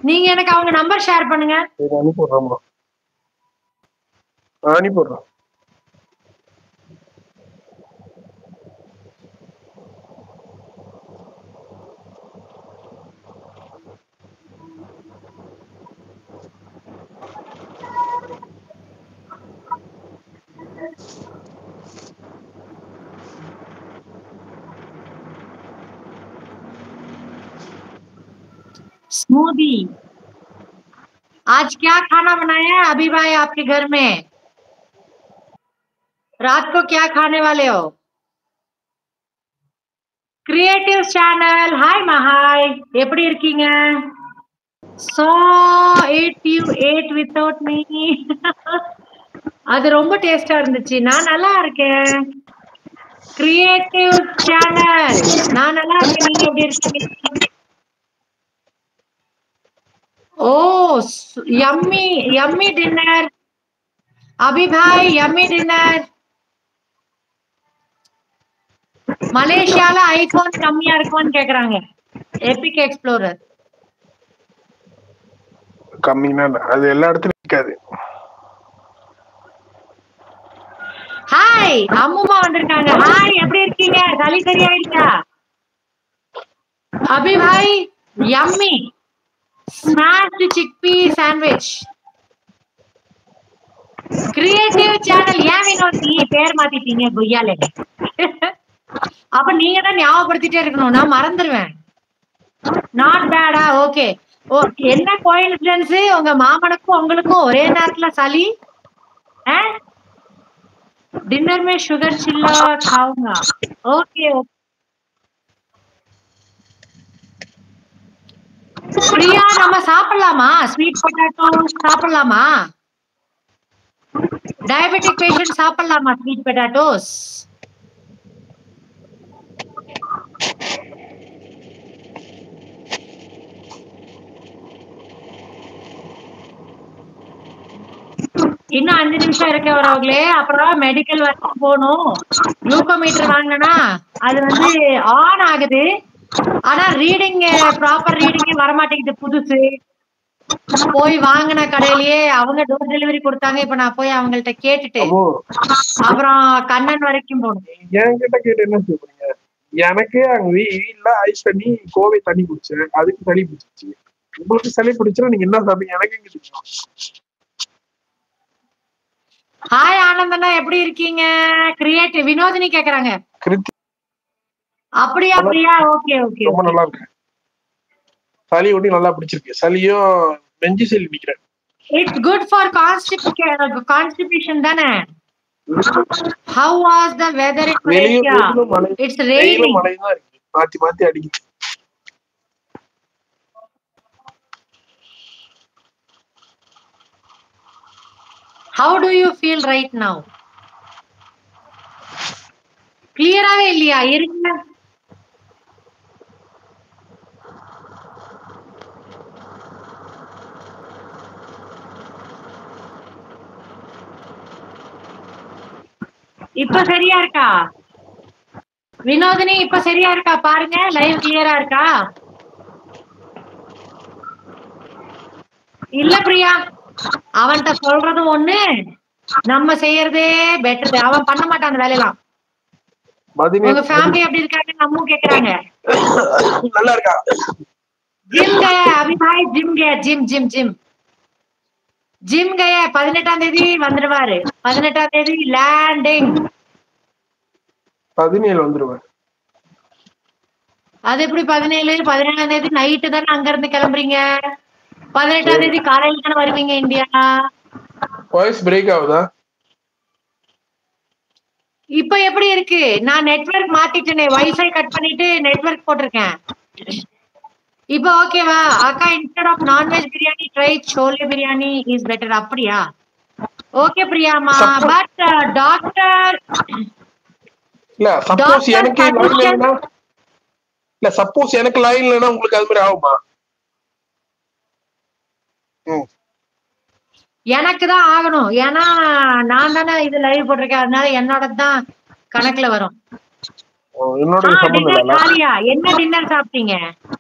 நீங்க எனக்கு அவங்க நம்பர் ஷேர் பண்ணுங்க. அனுப்பிடுறோம். அனுப்பிடுறோம். स्मूदी। आज क्या खाना बनाया है अभी भाई आपके घर में? रात को क्या खाने वाले हो? क्रिएटिव चैनल हाय महाय எப்படி இருக்கீங்க? So it you ate without me. அது ரொம்ப டேஸ்டா இருந்துச்சு. நான் நல்லா இருக்கேன். கிரியேட்டிவ் சேனல் நான் நல்லா இருக்கேன். நீங்க எப்படி இருக்கீங்க? ஓ यम्मी यम्मी डिनर अभी भाई यम्मी डिनर. மலேசியால ஐபோன் கம்மியா இருக்குமான்னு கேக்குறாங்க. எபிக் எக்ஸ்ப்ளோரர் கம்மினா அது எல்லா இடத்துலயும் இருக்காது. ஹாய் அம்முமா வந்திருக்காங்க. ஹாய் எப்படி இருக்கீங்க? சளி சரியாயிடுச்சா? அபி பாய் yummy smashed chickpea sandwich. Creative channel ஏன் வினோத் நீ பேர் மாத்திட்டீங்க பொய்யாலே? அப்ப நீங்க தான் ஞாபகப்படுத்திட்டே இருக்கணும். நான் மறந்துடுவேன். Not peda okay. ஓ என்ன கோயின்சிடன்ஸ் உங்க மாமனுக்கும் உங்களுக்கும் ஒரே நேரத்துல சளி? डिनर में शुगर चिल्ला खाऊंगा. ओके பிரியா நம்ம சாப்பிடலாமா? ஸ்வீட் பொட்டேட்டோ சாப்பிடலாமா? டயபெட்டிக் பேஷண்ட் சாப்பிடலாமா ஸ்வீட் பொட்டேட்டோஸ்? இன்னும் 5 நிமிஷம் இருக்க வரவங்களே. அப்புறம் மெடிக்கல் வரைக்கும் போகணும். குளுக்கோமீட்டர் வாங்கினா அது வந்து ஆன் ஆகுது. ஆனா ரீடிங் ப்ராப்பர் ரீடிங்கே வரமாட்டேங்குது. புதுசு போய் வாங்கின கடையிலேயே அவங்க டோர் டெலிவரி கொடுத்தாங்க. இப்ப நான் போய் அவங்கள்ட்ட கேட்டுட்டு அப்புறம் கண்ணன் வரைக்கும் போகணும். என்கிட்ட கேட்டு என்ன சொல்றீங்க? எனக்கு அங்க வீட்டுல ஐஸ் பண்ணி கோவை தண்ணி குடிச்சேன். அதுக்கு சளி பிடிச்சிச்சு. உங்களுக்கு சளி பிடிச்சா நீங்க என்ன சாப்பிடுங்க? எனக்கு எங்க தெரியும். ஹாய் ஆனந்தனா எப்படி இருக்கீங்க? கிரியேட்டிவ் வினோதினி கேக்குறாங்க. அப்படியா பிரியா? ஓகே ஓகே ரொம்ப நல்லா இருக்கு. சளி ஒட்டி நல்லா பிடிச்சிருக்கு. சளியும் நெஞ்சு சளி நிக்கிறேன். இட்ஸ் குட் ஃபார் கான்ஸ்டிபேஷன் தானே. How was the weather in Malaysia? It's raining. மழை தான் இருக்கு. மாத்தி மாத்தி அடிக்குது. How do you feel right now? கிளியராவே இல்லையா? இருங்க. இப்ப சரியா இருக்கா? வினோதினி இப்ப சரியா இருக்கா? பாருங்க லைவ் கிளியரா இருக்கா? இல்ல பிரியா அவன்கிட்ட சொல்றது ஒண்ணு நம்ம செய்யறதே பெட்டர். அவன் பண்ண மாட்டான் அந்த வேலையெல்லாம். உங்க ஃபேமிலி எப்படி இருக்காங்க? நம்மும் கேக்குறாங்க. நல்லா இருக்கா? ஜிம் கயா அபி பாய் ஜிம் கயா ஜிம் ஜிம் ஜிம் ஜிம் கயா 18ஆம் தேதி வந்துருவாரு. 18ஆம் தேதி லேண்டிங். 17 வந்துருவாரு. அது எப்படி 17? 17ஆம் தேதி நைட்டு தானே அங்க இருந்து கிளம்புறீங்க. 18ஆம் தேதி காலையில தானே வருவீங்க இந்தியா. வாய்ஸ் பிரேக் ஆகுதா? இப்ப எப்படி இருக்கு? நான் நெட்வொர்க் மாத்திட்டேனே. வைஃபை கட் பண்ணிட்டு நெட்வொர்க் போட்டிருக்கேன். இப்ப ஓகேவா? அக்கா instead of nonveg biryani try chole biryani is better. அப்படியா? ஓகே பிரியாமா. பட் டாக்டர் இல்ல சப்போஸ் எனக்கு லைன் இல்லனா இல்ல சப்போஸ் எனக்கு லைன் இல்லனா உங்களுக்கு அது மாதிரி ஆகுமா? எனக்கு தான் ஆகணும். ஏன்னா நான் தானே இது லைவ் போட்டிருக்கேன். அதனால என்னோட தான் கணக்குல வரும். என்னோட சம்பந்தம் இல்ல. என்ன டின்னர் சாப்பிட்டீங்க?